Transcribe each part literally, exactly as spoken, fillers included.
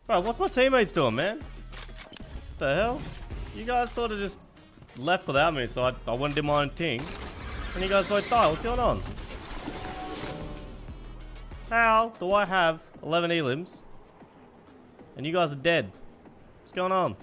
Bro, what's my teammates doing, man? What the hell? You guys sort of just left without me, so I, I went and did my own thing. And you guys both died. What's going on? How do I have eleven elims and you guys are dead? What's going on?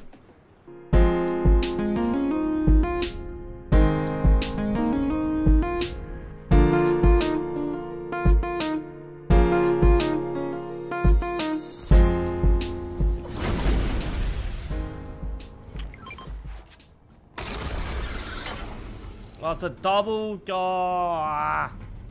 Oh, it's a double guy.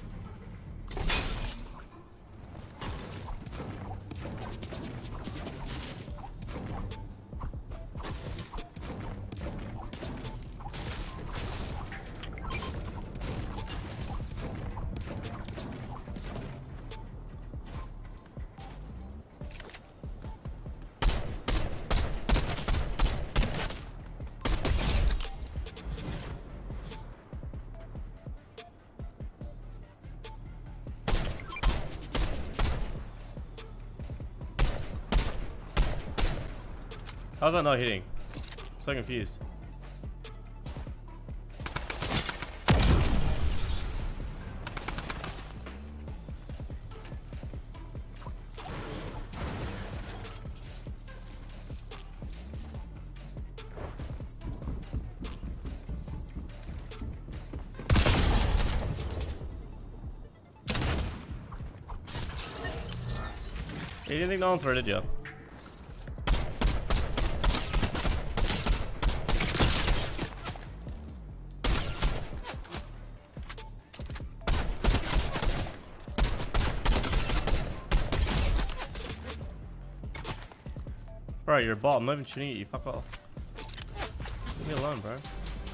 How's that not hitting? I'm so confused. You didn't think no one threaded you? Bro, you're a bot. I'm not even shooting at you. Fuck off. Leave me alone, bro.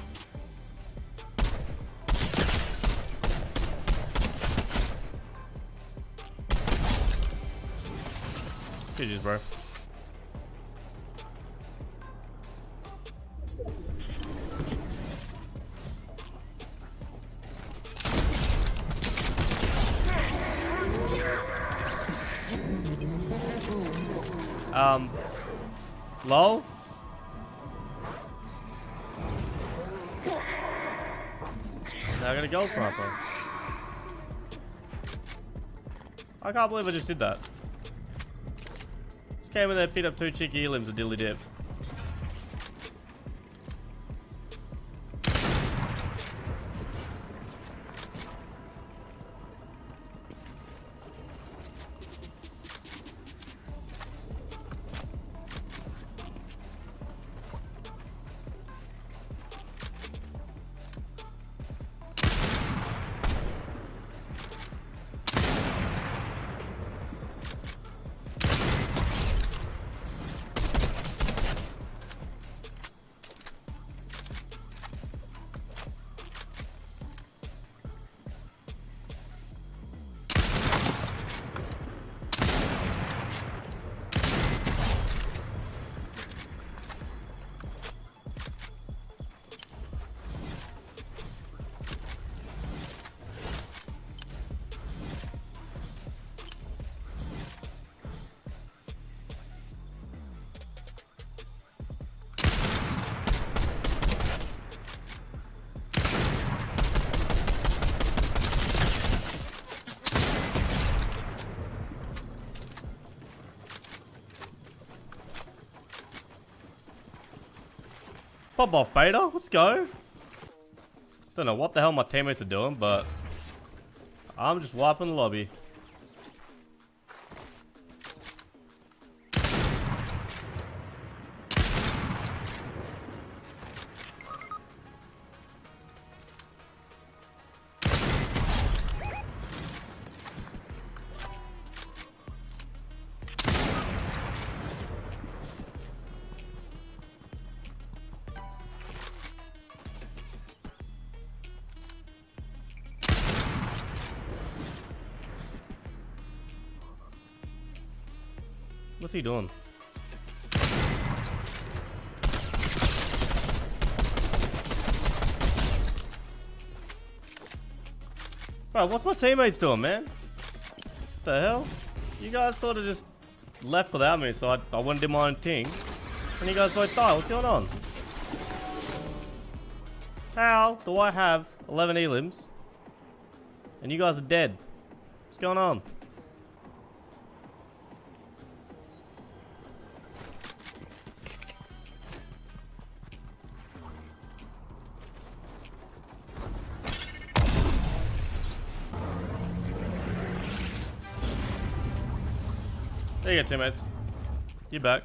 G G's, bro. Um... Lol? Now I got a gold sniper. I can't believe I just did that. Just came in there, picked up two cheeky elims and dilly dipped. Pop off, beta. Let's go. Don't know what the hell my teammates are doing, but I'm just wiping the lobby. What's he doing? Bro, what's my teammates doing, man? What the hell? You guys sort of just left without me, so I, I went and did my own thing. And you guys both died. What's going on? How do I have eleven elims and you guys are dead? What's going on? There you go, teammates. You back.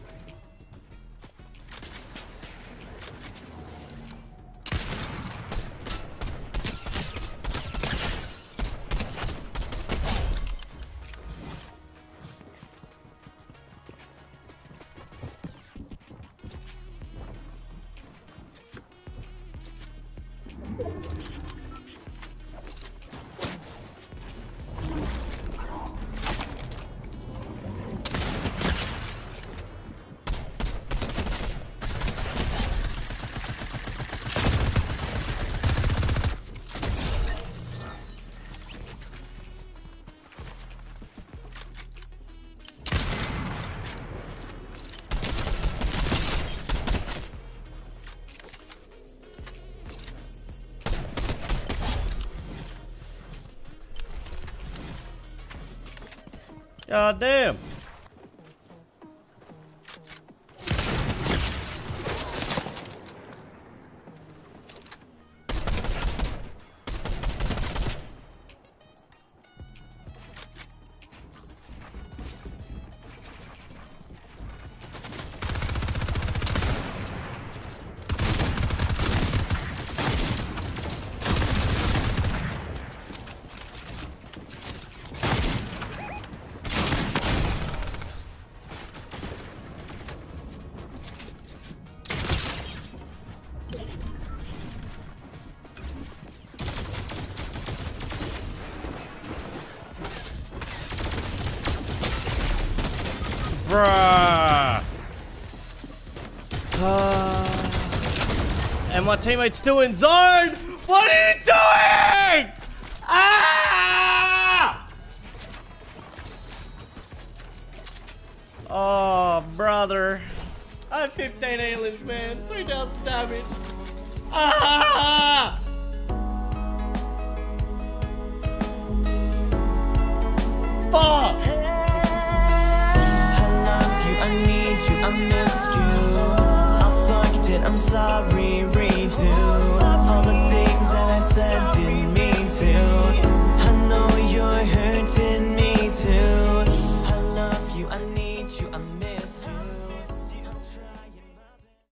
God damn. Bruh. Uh, and my teammate's still in zone. What are you doing? Ah! Oh, brother. I have fifteen aliens, man. three thousand damage. Ah! Fuck! I need you, I missed you. I fucked it, I'm sorry, redo.